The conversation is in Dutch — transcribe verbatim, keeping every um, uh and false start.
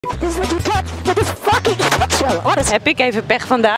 Dit is wat je doet. Dit is fucking shit. Heb ik even pech vandaag.